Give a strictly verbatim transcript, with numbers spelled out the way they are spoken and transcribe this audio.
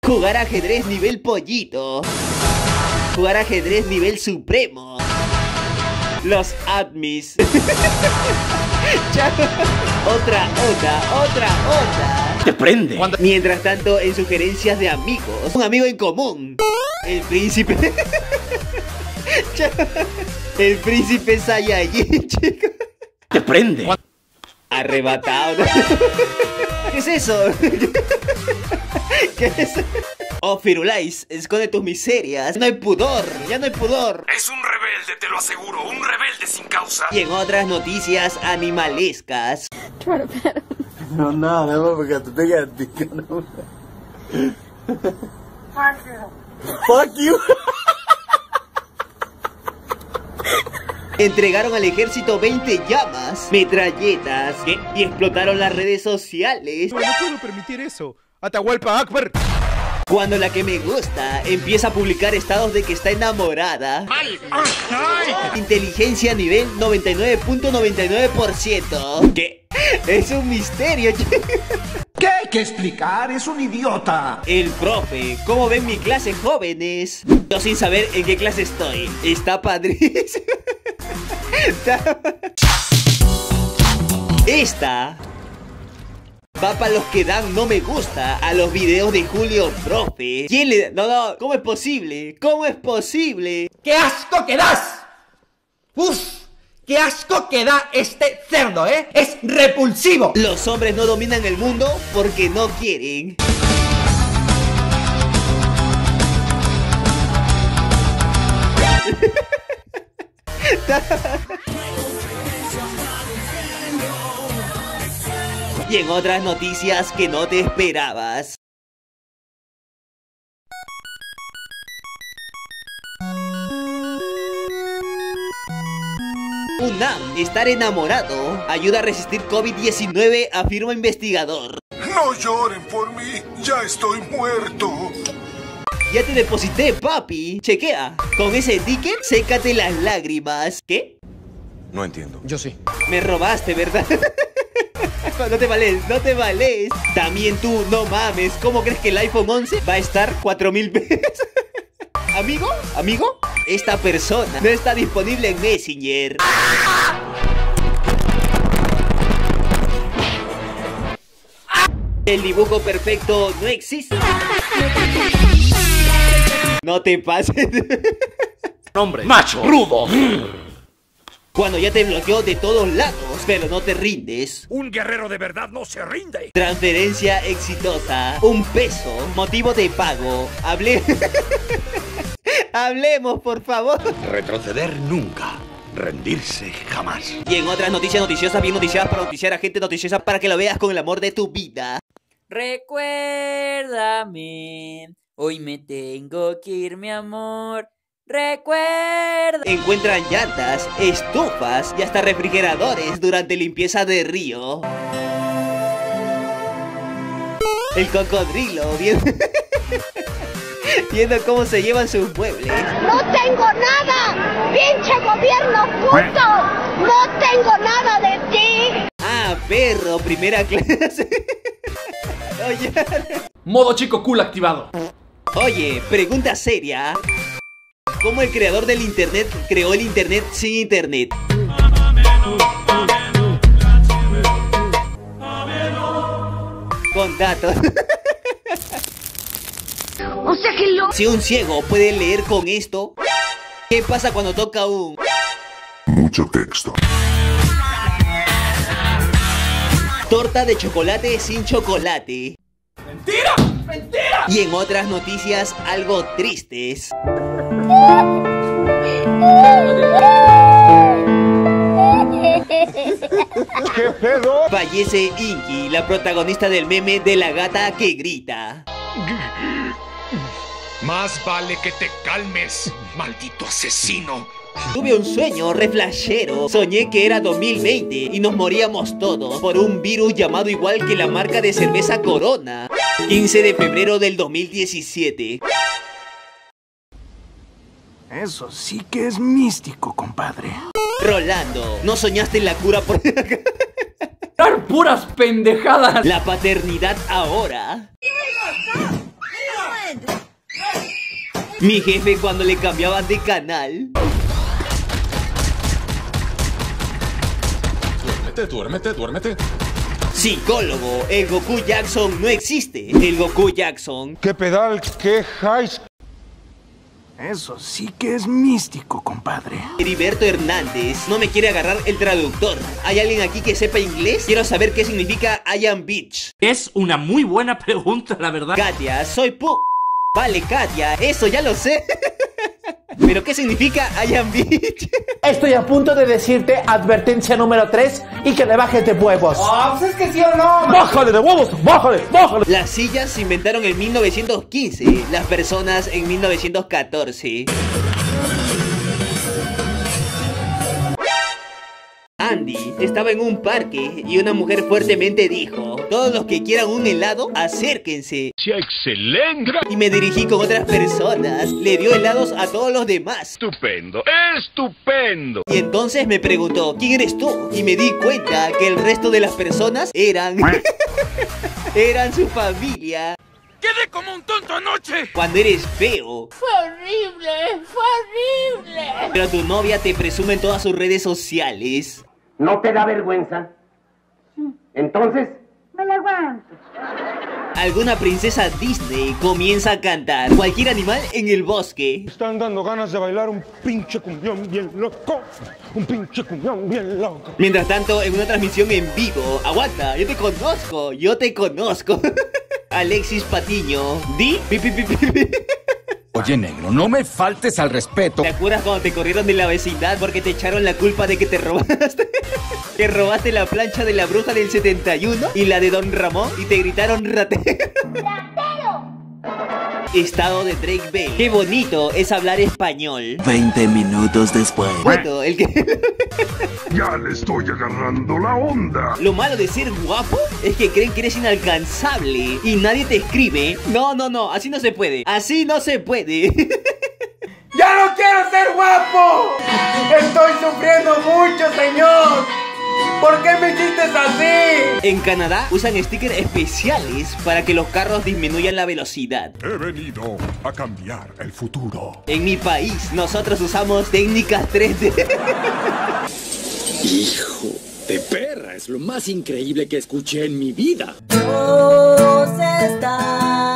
Jugar ajedrez nivel pollito. Jugar ajedrez nivel supremo. Los admis. Otra onda, otra onda. Te prende. Mientras tanto, en sugerencias de amigos, un amigo en común, el príncipe. El príncipe Saiyajin, chicos. Te prende. Arrebatado. ¿Qué es eso? ¿Qué es eso? Oh, Firulais, esconde tus miserias. No hay pudor, ya no hay pudor. Es un rebelde, te lo aseguro, un rebelde sin causa. Y en otras noticias animalescas. No, nada, no, porque te pegas a ti, no. Fuck you. Fuck you. Entregaron al ejército veinte llamas, metralletas, ¿qué? Y explotaron las redes sociales. No, no puedo permitir eso. Atahualpa Akbar. Cuando la que me gusta empieza a publicar estados de que está enamorada. ¡Ay! ¡Ay! Inteligencia nivel noventa y nueve punto noventa y nueve por ciento. ¿Qué? Es un misterio. ¿Qué hay que explicar? Es un idiota. El profe, ¿cómo ven mi clase, jóvenes? Yo sin saber en qué clase estoy. Está padrísimo. Esta va para los que dan no me gusta a los videos de Julio Profe. ¿Quién le da? No, no, ¿cómo es posible? ¿Cómo es posible? ¡Qué asco que das! ¡Uf! ¡Qué asco que da este cerdo, eh! ¡Es repulsivo! Los hombres no dominan el mundo porque no quieren. Y en otras noticias que no te esperabas. UNAM, estar enamorado ayuda a resistir COVID diecinueve, afirma investigador. No lloren por mí, ya estoy muerto. Ya te deposité, papi. Chequea. Con ese ticket, sécate las lágrimas. ¿Qué? No entiendo. Yo sí. Me robaste, ¿verdad? No te vales, no te vales. También tú, no mames. ¿Cómo crees que el iPhone once va a estar cuatro mil pesos? ¿Amigo? ¿Amigo? Esta persona no está disponible en Messenger. El dibujo perfecto no existe. No te pases. Hombre, macho, rudo. Cuando ya te bloqueó de todos lados, pero no te rindes. Un guerrero de verdad no se rinde. Transferencia exitosa. Un peso. Motivo de pago. Hable... Hablemos, por favor. Retroceder nunca. Rendirse jamás. Y en otras noticias noticiosas, bien noticiadas para noticiar a gente noticiosa para que lo veas con el amor de tu vida. Recuérdame, hoy me tengo que ir, mi amor. Recuerda. Encuentran llantas, estufas y hasta refrigeradores durante limpieza de río. El cocodrilo viendo, viendo cómo se llevan sus muebles. ¡No tengo nada! ¡Pinche gobierno puto! ¡No tengo nada de ti! Ah, perro, primera clase. Oye. Modo chico cool activado. Oye, pregunta seria. ¿Cómo el creador del internet creó el internet sin internet? Con datos. O sea que lo... Si un ciego puede leer con esto, ¿qué pasa cuando toca un... Mucho texto. Torta de chocolate sin chocolate? ¡Mentira! ¡Mentira! Y en otras noticias algo tristes. ¿Qué pedo? Fallece Inky, la protagonista del meme de la gata que grita. Más vale que te calmes, maldito asesino. Tuve un sueño re flashero. Soñé que era dos mil veinte y nos moríamos todos por un virus llamado igual que la marca de cerveza Corona. quince de febrero del dos mil diecisiete. Eso sí que es místico, compadre. Rolando, ¿no soñaste en la cura por... ¡Puras pendejadas! La paternidad ahora. Mi jefe cuando le cambiaban de canal. Duérmete, duérmete, duérmete. Psicólogo, el Goku Jackson no existe. El Goku Jackson. ¿Qué pedal? ¿Qué high? Eso sí que es místico, compadre. Heriberto Hernández no me quiere agarrar el traductor. ¿Hay alguien aquí que sepa inglés? Quiero saber qué significa I am bitch. Es una muy buena pregunta, la verdad. Katia, soy pu... Vale, Katia, eso ya lo sé. ¿Pero qué significa I am bitch? Estoy a punto de decirte advertencia número tres y que le bajes de huevos. Ah, pues es que sí o no. ¡Bájale de huevos! ¡Bájale! ¡Bájale! Las sillas se inventaron en mil novecientos quince, las personas en mil novecientos catorce. Andy estaba en un parque y una mujer fuertemente dijo: todos los que quieran un helado, acérquense. ¡Sí, excelente! Y me dirigí con otras personas, le dio helados a todos los demás. Estupendo, estupendo. Y entonces me preguntó: ¿quién eres tú? Y me di cuenta que el resto de las personas eran... eran su familia. ¡Quedé como un tonto anoche! Cuando eres feo. Fue horrible, fue horrible. Pero tu novia te presume en todas sus redes sociales. ¿No te da vergüenza? Entonces... Me la aguanto. Alguna princesa Disney comienza a cantar cualquier animal en el bosque. Están dando ganas de bailar un pinche cumbión bien loco. Un pinche cumbión bien loco. Mientras tanto, en una transmisión en vivo, aguanta, yo te conozco, yo te conozco. Alexis Patiño, di, pi, pi, pi, pi, pi. Oye, negro, no me faltes al respeto. ¿Te acuerdas cuando te corrieron de la vecindad porque te echaron la culpa de que te robaste? Que robaste la plancha de la bruja del setenta y uno y la de Don Ramón y te gritaron ratero. ¡Ratero! Estado de Drake Bell. Qué bonito es hablar español. veinte minutos después. Bueno, el que... Ya le estoy agarrando la onda. Lo malo de ser guapo es que creen que eres inalcanzable y nadie te escribe. No, no, no, así no se puede. Así no se puede. ¡Ya no quiero ser guapo! ¡Estoy sufriendo mucho, señor! ¿Por qué me hiciste así? En Canadá usan stickers especiales para que los carros disminuyan la velocidad. He venido a cambiar el futuro. En mi país, nosotros usamos técnicas tres D. Hijo de perra, es lo más increíble que escuché en mi vida. Dios está